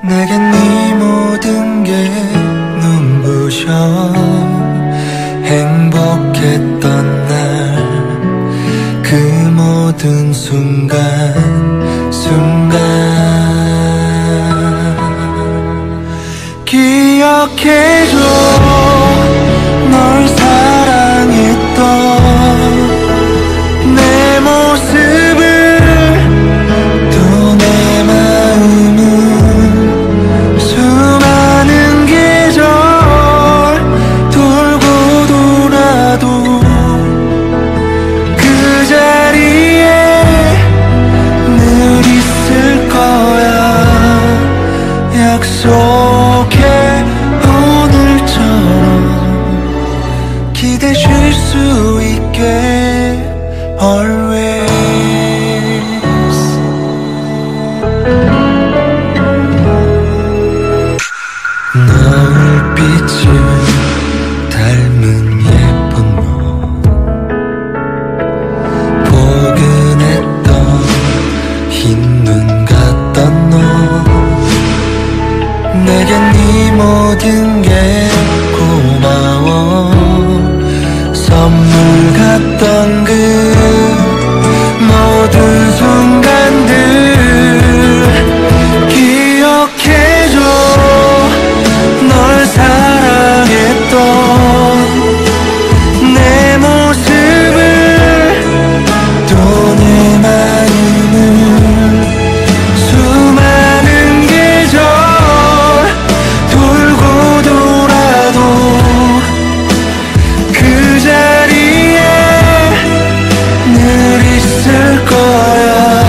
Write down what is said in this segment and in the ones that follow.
내겐 네 모든 게 눈부셔. 행복했던 날 그 모든 순간 기억해줘. 널 사랑했던 내 모습을, 또 내 마음은 수많은 계절 돌고 돌아도 그 자리에 늘 있을 거야. 약속해. 오늘처럼 기대실 수 있게 always. 노을빛을 닮은 예쁜 너, 포근했던 흰 눈 같던 너, 내겐 네 모든 게 고마워. 선물 같던 그 모든 순간들 기억해줘. 널 사랑했던 내 모습을, 또 내 마음을 수많은 계절 돌고 돌아도 그 자리에 늘 있을 거야.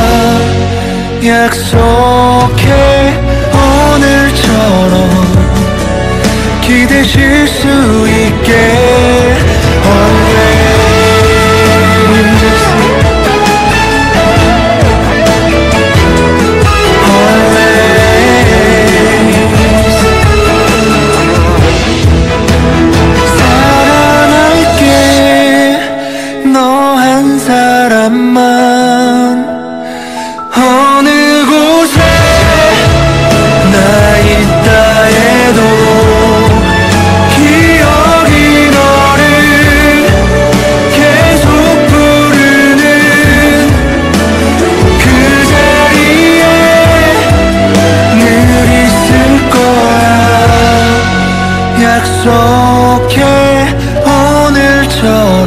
약속해. 오늘처럼 기대실 수 있게 always. 너 한 사람만 어느 곳에 나 있다 해도 기억이 너를 계속 부르는 그 자리에 늘 있을 거야. 약속해. 오늘처럼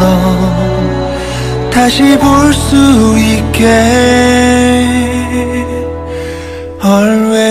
다시 볼 수 있게 always.